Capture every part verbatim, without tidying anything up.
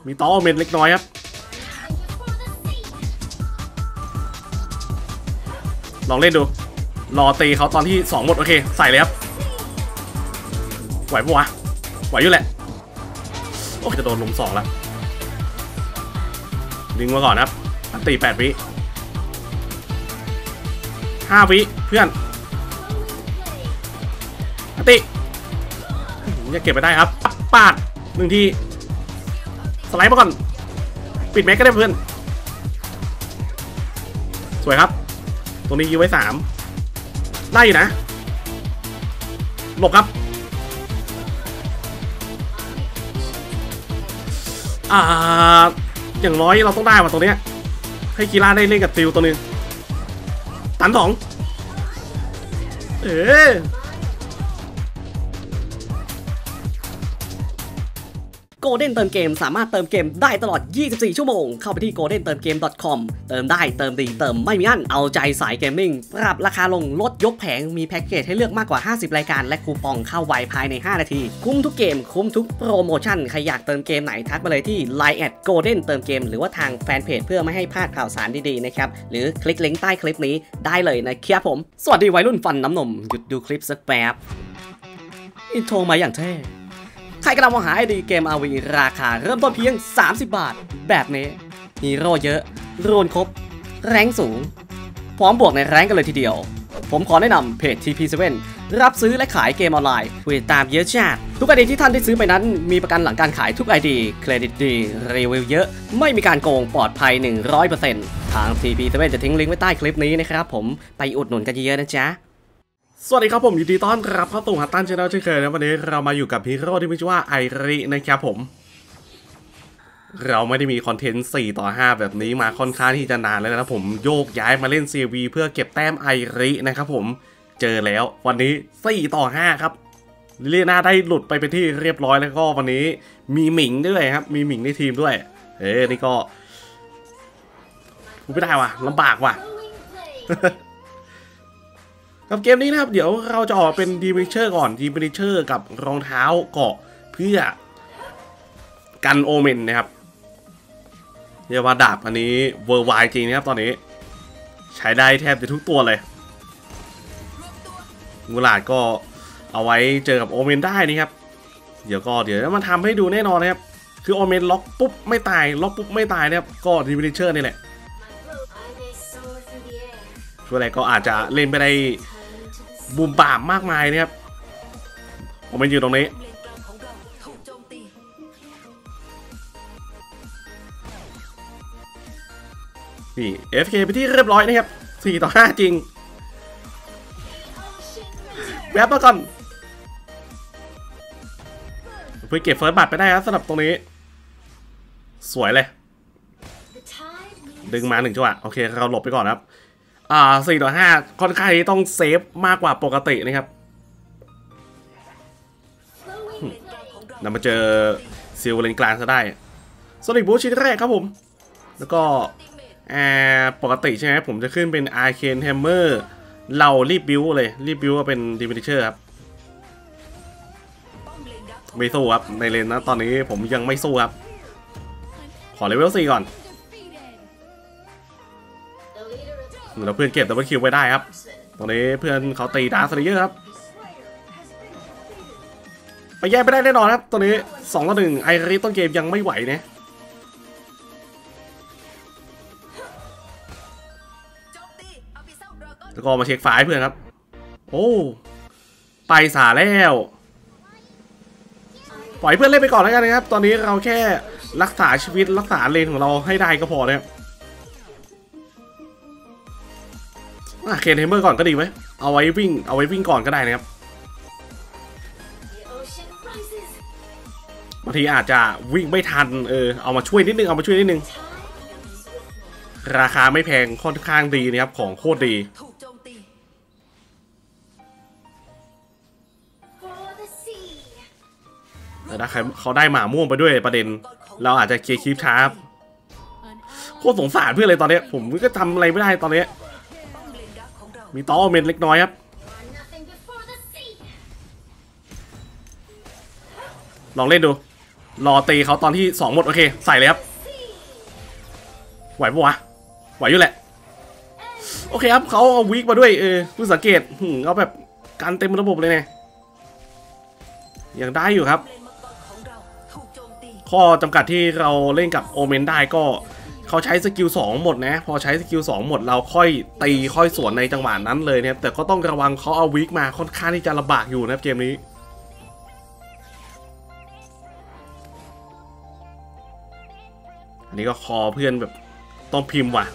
มีต่อโอเมนเล็กน้อยครับลองเล่นดูรอตีเขาตอนที่สองหมดโอเคใส่เลยครับไหวปะวะไหวอยู่แหละโอ้จะโดนลุมสองแล้วดึงมาก่อนครับอันตีแปดวิห้าวิเพื่อนอันตีอย่าเก็บไปได้ครับปาดหนึ่งทีสไลด์มาก่อนปิดแม็กก็ได้เพื่อนสวยครับตรงนี้ยื้อไว้สามได้อยู่นะหลบครับอ่าอย่างน้อยเราต้องได้ว่ะตรงเนี้ยให้กีฬาได้เล่นกับซิลตัวนึงตันสองเออโกลเด้นเติมเกมสามารถเติมเกมได้ตลอดยี่สิบสี่ชั่วโมงเข้าไปที่ โกลเด้นเติมเกม ดอท คอม เติมได้เติมดีเติมไม่มีอั้นเอาใจสายเกมมิ่งปรับราคาลงลดยกแผงมีแพ็กเกจให้เลือกมากกว่าห้าสิบรายการและคูปองเข้าไวภายในห้านาทีคุ้มทุกเกมคุ้มทุกโปรโมชั่นใครอยากเติมเกมไหนทักมาเลยที่ ไลน์ แอท โกลเด้น เติมเกมหรือว่าทางแฟนเพจเพื่อไม่ให้พลาดข่าวสารดีๆนะครับหรือคลิกลิงก์ใต้คลิปนี้ได้เลยนะครับผมสวัสดีวัยรุ่นฟันน้ำนมหยุดดูคลิปสักแป๊บอินโทรมาอย่างเท่ใครกำลังมองหาไอดีเกม อาร์ วี ราคาเริ่มต้นเพียงสามสิบบาทแบบนี้ฮีโร่เยอะรูนครบแรงสูงพร้อมบวกในแรงกันเลยทีเดียวผมขอแนะนำเพจ ที พี เซเว่น รับซื้อและขายเกมออนไลน์ผู้ติดตามเยอะจัดทุกไอดีที่ท่านได้ซื้อไปนั้นมีประกันหลังการขายทุกไอดีเครดิตดีรีวิวเยอะไม่มีการโกงปลอดภัย หนึ่งร้อยเปอร์เซ็นต์ ทาง ที พี เซเว่น จะทิ้งลิงก์ไว้ใต้คลิปนี้นะครับผมไปอุดหนุนกันเยอะๆนะจ๊ะสวัสดีครับผมยินดีต้อนรับเข้าสู่ฮัตตันชาแนลเช่นเคยนะวันนี้เรามาอยู่กับฮีโร่ที่มีชื่อว่าไอรินะครับผมเราไม่ได้มีคอนเทนต์สี่ต่อห้าแบบนี้มาค่อนข้างที่จะนานแล้วนะผมโยกย้ายมาเล่น ซี วี เพื่อเก็บแต้มไอรินะครับผมเจอแล้ววันนี้สี่ต่อห้าครับลิเลียนาได้หลุดไปเป็นที่เรียบร้อยแล้วก็วันนี้มีหมิงด้วยครับมีหมิงในทีมด้วยเอ้นี่ก็พูดไม่ได้ว่ะลำบากว่ะกับเกมนี้นะครับเดี๋ยวเราจะออกเป็นดีมิเชอร์ก่อนดีมิเชอร์กับรองเท้าเกาะเพื่อกันโอเมนนะครับเรียกว่าดาบอันนี้เวอร์ไวจริงนะครับตอนนี้ใช้ได้แทบจะทุกตัวเลยมูลาดก็เอาไว้เจอกับโอเมนได้นี่ครับเดี๋ยวก็เดี๋ยวมันทำให้ดูแน่นอนนะครับคือโอเมนล็อกปุ๊บไม่ตายล็อกปุ๊บไม่ตายนะครับก็ดีมิเชอร์นี่แหละช่วยอะไรก็อาจจะเล่นไปได้บูมบ่ามมากมายนะครับผมมันอยู่ตรงนี้นี่ เอฟ เค ไปที่เรียบร้อยนะครับสี่ต่อห้าจริงแวบมาก่อนเพื่อเก็บเฟิร์สบัตรไปได้ครับสำหรับตรงนี้สวยเลยดึงมาหนึ่งจังหวะโอเคเราหลบไปก่อนครับอ่าสี่ต่อห้าค่อนข้างต้องเซฟมากกว่าปกตินะครับนำมาเจอซิลเลนกลางซะได้โซนิกบูชิดแรกครับผมแล้วก็ปกติใช่ไหมผมจะขึ้นเป็นอาร์เคนแฮมเมอร์เรารีบบิวเลยรีบบิวเป็นดิมิเชอร์ครับไม่สู้ครับในเลนนะตอนนี้ผมยังไม่สู้ครับขอเลเวลสี่ก่อนแล้วเพื่อนเก็บดับเบิลคิวไว้ได้ครับตรงนี้เพื่อนเขาตีดาร์คเลเยอร์ครับไปแย่ไปได้แน่นอนครับตอนนี้สองต่อหนึ่งไอริต้นเกมยังไม่ไหวเนี่ยแล้วก็มาเช็คไฟล์เพื่อนครับโอ้ไปสาแล้วปล่อยเพื่อนเล่นไปก่อนแล้วกันนะครับตอนนี้เราแค่รักษาชีวิตรักษาเลนของเราให้ได้ก็พอนะครับเคนเฮมเมอร์ก่อนก็ดีไหมเอาไว้วิ่งเอาไว้วิ่งก่อนก็ได้นะครับบางทีอาจจะวิ่งไม่ทันเออเอามาช่วยนิดนึงเอามาช่วยนิดนึงราคาไม่แพงค่อนข้างดีนะครับของโคตรดีแต่ถ้าเขาได้หมาม่วงไปด้วยประเด็นเราอาจจะเคลียร์คลิปช้าโคตรสงสารเพื่อนเลยตอนนี้ผมก็ทำอะไรไม่ได้ตอนนี้มีต่อโอเมนเล็กน้อยครับลองเล่นดูรอตีเขาตอนที่สองหมดโอเคใส่เลยครับไหวปะวะไหวอยู่แหละโอเคครับเขาเอาวิกมาด้วยเออเพิ่งสังเกตเอาแบบการเต็มระบบเลยเนี่ยยังได้อยู่ครับข้อจำกัดที่เราเล่นกับโอเมนได้ก็เขาใช้สกิลสองหมดนะพอใช้สกิลสองหมดเราค่อยตีค่อยสวนในจังหวะนั้นเลยนะครับแต่ก็ต้องระวังเขาเอาวิกมาค่อนข้างที่จะลำบากอยู่นะครับเกมนี้อันนี้ก็คอเพื่อนแบบต้องพิมพ์ว่ะ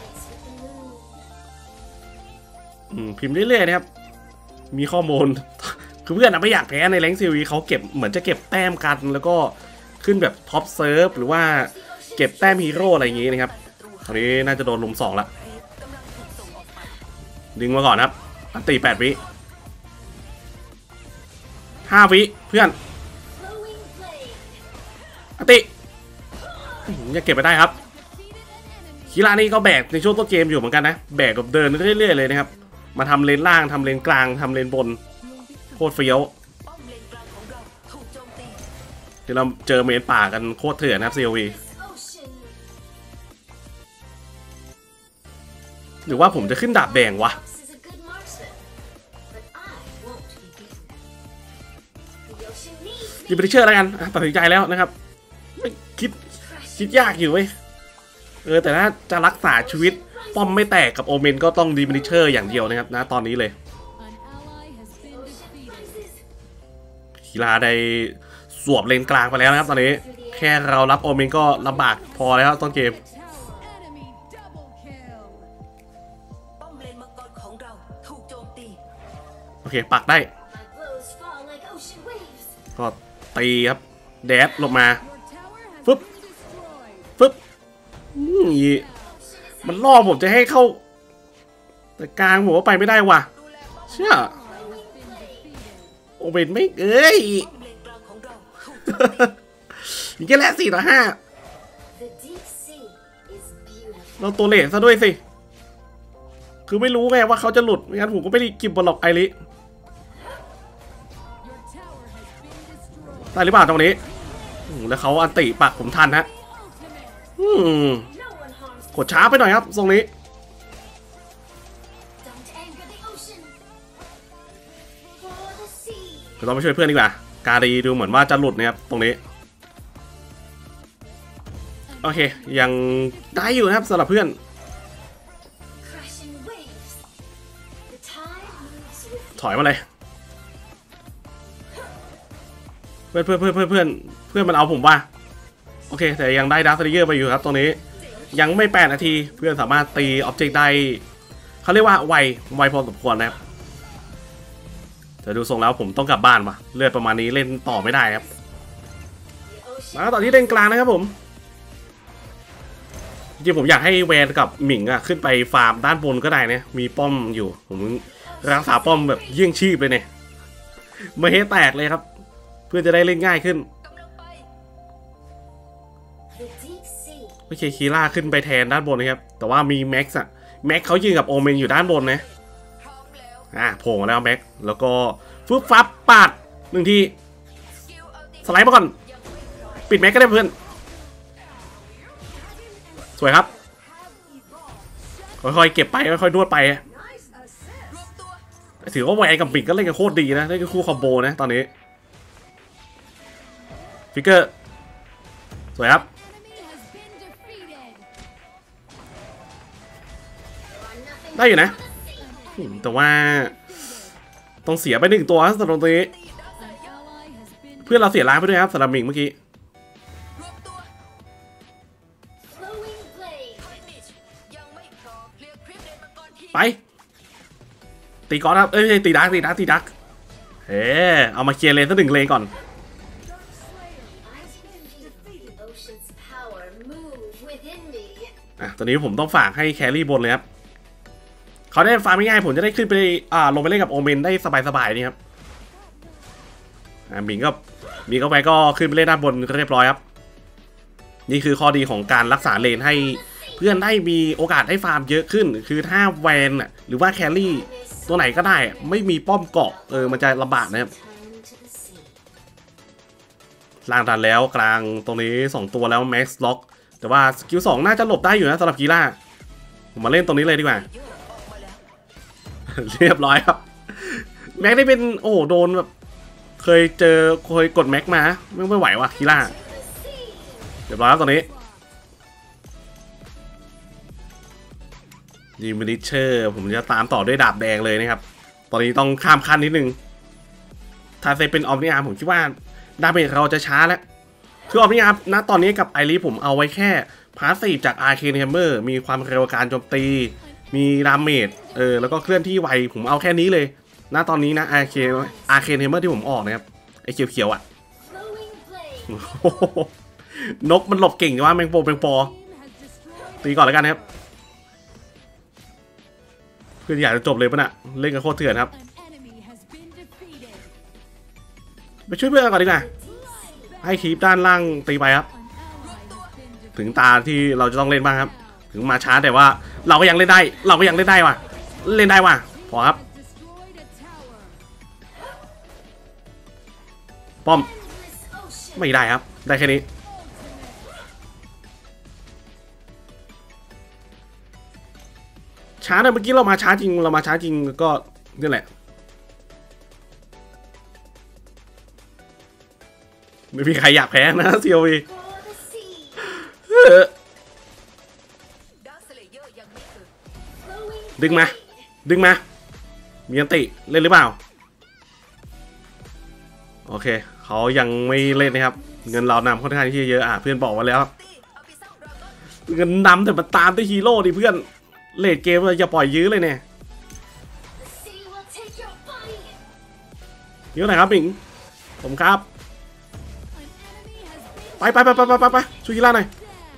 อืมพิมพ์เรื่อยๆนะครับมีข้อมูล คือเพื่อนนะไม่อยากแพ้ในแรงซีวีเขาเก็บเหมือนจะเก็บแต้มกันแล้วก็ขึ้นแบบท็อปเซิร์ฟหรือว่าเก็บแต้มฮีโร่อะไรอย่างงี้นะครับตอนนี้น่าจะโดนลุมสองละดึงมาก่อนครับอันตีแปดวิห้าวิเพื่อนอันตียังเก็บไปได้ครับคีรานี่ก็แบกในช่วงต้นเกมอยู่เหมือนกันนะแบกกับเดินเรื่อยๆเลยนะครับมาทำเลนล่างทำเลนกลางทำเลนบนโคตรเฟี้ยวที่เราเจอเมนป่ากันโคตรเถื่อนนะครับ ซี โอ วี หรือว่าผมจะขึ้นดาบแดงวะยิงไปที่เชื่อแล้วกันตัดสินใจแล้วนะครับไม่คิดคิดยากอยู่เว้ยเออแต่ถ้าจะรักษาชีวิตป้อมไม่แตกกับโอเมนก็ต้องดีมินิเชอร์อย่างเดียวนะครับนะตอนนี้เลยคีราได้สวบเลนกลางไปแล้วนะครับตอนนี้แค่เรารับโอเมนก็ลำบากพอแล้วต้นเกมโอเคปักได้ก็ตีครับแดดลงมาฟึบฟึบนี่มันล่อผมจะให้เข้าแต่กลางผมว่าไปไม่ได้ว่ะเชื่อโอเมนไม่เอ้ยนี่แค่แหละสี่ต่อห้าเราตัวเลทซะด้วยสิคือไม่รู้ไงว่าเขาจะหลุดไม่งั้นผมก็ไม่ได้กิบบอลล็อกไอริได้หรือเปล่าตรงนี้แล้วเขาอันติปักผมทันฮะกดช้าไปหน่อยครับตรงนี้เราไปช่วยเพื่อนดีกว่าการีดูเหมือนว่าจะหลุดนะครับตรงนี้โอเคยังได้อยู่นะครับสำหรับเพื่อนถอยมาเลยเพื่อนเพื่อนเพื่อนเพื่อนเพื่อนเพื่อนมันเอาผมว่าโอเคแต่ยังได้ดาร์คสเลเยอร์ไปอยู่ครับตรงนี้ยังไม่แปดนาทีเพื่อนสามารถตีออบเจกต์ได้เขาเรียกว่าไวไวพอสมควรนะครับแต่ดูทรงแล้วผมต้องกลับบ้านว่ะเลือดประมาณนี้เล่นต่อไม่ได้ครับมาต่อที่เลนกลางนะครับผมจริงๆผมอยากให้แวนกับหมิงอะขึ้นไปฟาร์มด้านบนก็ได้นะมีป้อมอยู่ผมรักษาป้อมแบบเยี่ยงชีพเลยเนี่ยไม่ให้แตกเลยครับเพื่อจะได้เล่นง่ายขึ้นโอเคคีร่าขึ้นไปแทนด้านบนนะครับแต่ว่ามีแม็กซ์อะแม็กเขายืนกับโอเมนอยู่ด้านบนนะอ่ะโผล่มาแล้วแม็กแล้วก็ฟึบฟับปาดหนึ่งทีสไลด์มาก่อนปิดแม็กก็ได้เพื่อนสวยครับค่อยๆเก็บไปค่อยๆนวดไปถือว่าแหวนกับปิดก็เล่นกันโคตรดีนะเล่นกันคู่คอมโบนะตอนนี้ฟิกเกอร์สวยครับได้อยู่นะแต่ว่าต้องเสียไปหนึ่งตัวสำหรับตรงนี้เพื่อนเราเสียล้างไปด้วยครับสำหรับหมิงเมื่อกี้ไปตีก้อนครับเอ้ยตีดักตีดักตีดักเฮ้เอามาเคลียร์เลนสักหนึ่งเลนก่อนอ่ะตอนนี้ผมต้องฝากให้แครี่บนเลยครับเขาได้ฟาร์มง่ายๆผมจะได้ขึ้นไปอ่าลงไปเล่นกับโอเมนได้สบายๆนี่ครับอ่าหมิงก็มีเข้าไปก็ขึ้นไปเล่นด้านบนเรียบร้อยครับนี่คือข้อดีของการรักษาเลนให้เพื่อนได้มีโอกาสได้ฟาร์มเยอะขึ้นคือถ้าแวนอ่ะหรือว่าแครี่ตัวไหนก็ได้ไม่มีป้อมเกาะเออมันจะลำบากนะครับล่างดันแล้วกลางตรงนี้สองตัวแล้วแม็กซ์ล็อกแต่ว่าสกิลสองน่าจะหลบได้อยู่นะสำหรับกีฬาผมมาเล่นตรงนี้เลยดีกว่า เรียบร้อยครับแม็กได้เป็นโอ้โดนแบบเคยเจอเคยกดแม็กมาไม่ไม่ไหวว่ะกีฬาเรียบร้อยแล้วตอนนี้ดีมินิเชอร์ผมจะตามต่อด้วยดาบแดงเลยนะครับตอนนี้ต้องข้ามขั้นนิดนึงถ้าเซเป็นออมนิอาร์ผมคิดว่าดาเมจเราจะช้าแล้วคือออมนิอาร์ณตอนนี้กับไอรีผมเอาไว้แค่พาสซีฟจากอาร์เคนแฮมเมอร์มีความเร็วการโจมตีมีดาเมจเออแล้วก็เคลื่อนที่ไวผมเอาแค่นี้เลยณตอนนี้นะอาร์เคนอาร์เคนแฮมเมอร์ที่ผมออกนะครับไอเขียวๆอ่ะนกมันหลบเก่งจังว่าแมงโปแมงปอตีก่อนแล้วกันครับเพื่อนอยากจะจบเลยป่ะน่ะเล่นกันโคตรเถื่อนครับไปช่วยเพื่อนก่อนดีกว่าให้คีปด้านล่างตีไปครับถึงตาที่เราจะต้องเล่นบ้างครับถึงมาช้าแต่ว่าเราก็ยังเล่นได้เราก็ยังเล่นได้ว่ะเล่นได้ว่ะพอครับป้อมไม่ได้ครับได้แค่นี้ช้าแต่เมื่อกี้เรามาช้าจริงเรามาช้าจริงก็นี่แหละไม่มีใครอยากแพ้นะซีโอวีดึงมาดึงมามีอันติเล่นหรือเปล่าโอเคเขายังไม่เล่นนะครับเงินเรานำค่อนข้างที่จะเยอะอ่ะเพื่อนบอกมาแล้วเงินนำแต่มาตามด้วยฮีโร่ดิเพื่อนเลดเกมเราจะปล่อยยื้อเลยเนี่ยยื้อไหนครับบิงผมครับไปไปไปไปไปไปช่วยกีฬาหน่อย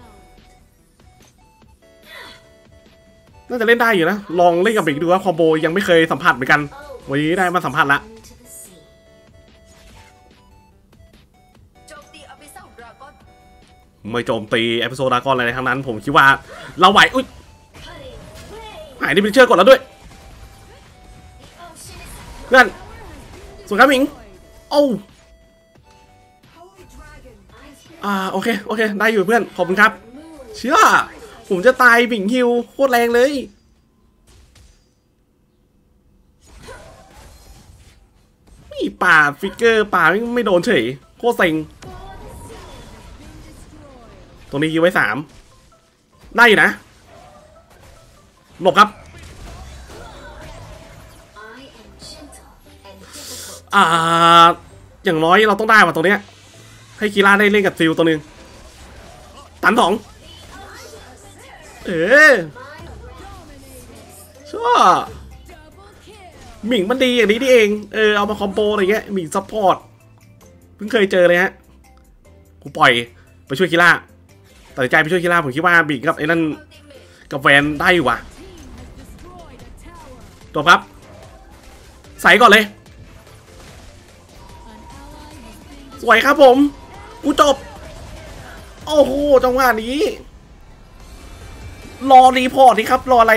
น่าจะเล่นได้อยู่นะลองเล่นกับบิงดูว่าคอมโบยังไม่เคยสัมผัสเหมือนกันวันนี้ได้มาสัมผัสละไม่โจมตีเอพิโซดดากอนอะไรทั้งนั้นผมคิดว่าเราไหวอุ้ยหายดิมิเชอร์กดแล้วด้วยเพื่อนสุดครับมิงโอ้อ่าโอเคโอเคได้อยู่เพื่อนขอบคุณครับเชื่อผมจะตายบิงฮิวโคตรแรงเลยนี่ป่าฟิกเกอร์ป่าไม่โดนเฉยโคตรเซ็งตรงนี้ยิงไว้สามได้อยู่นะหลบครับอ่าอย่างน้อยเราต้องได้ว่ะตรงเนี้ยให้กีฬาได้เล่นกับซิลตัวนึงตันสองเออชอบหมิงมันดีอย่างนี้นี่เองเออเอามาคอมโบอะไรเงี้ยหมิงซัพพอร์ตเพิ่งเคยเจอเลยฮะกูปล่อยไปช่วยกีฬาตัดใจไปช่วยกีฬาผมคิดว่าบิงกับไอ้นั่นกับแวนได้อยู่ว่ะจบครับใส่ก่อนเลยสวยครับผมกูจบโอ้โหจังหวะนี้รอรีพอร์ตดิครับรออะไร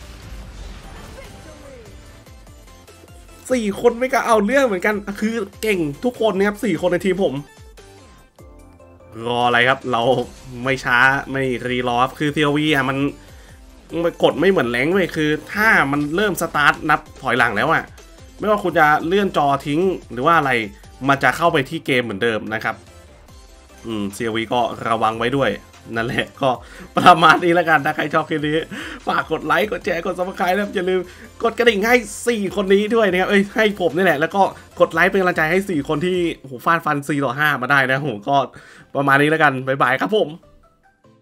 สี่คนไม่กล้าเอาเรื่องเหมือนกันคือเก่งทุกคนนะครับสี่คนในทีมผมรออะไรครับเราไม่ช้าไม่รีรอครับคือทีโอวีอ่ะมันกดไม่เหมือนแรงเลยคือถ้ามันเริ่มสตาร์ทนับถอยหลังแล้วอ่ะไม่ว่าคุณจะเลื่อนจอทิ้งหรือว่าอะไรมันจะเข้าไปที่เกมเหมือนเดิมนะครับอืม ซี โอ วี ก็ระวังไว้ด้วยนั่นแหละก็ประมาณนี้แล้วกันถ้าใครชอบคลิปนี้ฝากกดไลค์กดแชร์กด ซับสไครบ์ นะครับอย่าลืมกดกระดิ่งให้สี่คนนี้ด้วยนะครับเอ้ยให้ผมนี่แหละแล้วก็กดไลค์เป็นกำลังใจให้สี่คนที่โอ้โหฟาดฟันสี่ต่อห้ามาได้นะผมก็ประมาณนี้แล้วกันบ๊ายบายครับผม